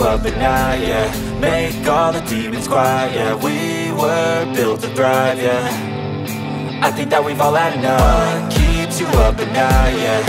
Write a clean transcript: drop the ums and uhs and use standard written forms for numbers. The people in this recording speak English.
up at night, yeah. Make all the demons quiet, yeah. We were built to thrive, yeah. I think that we've all had enough. What keeps you up at night, yeah.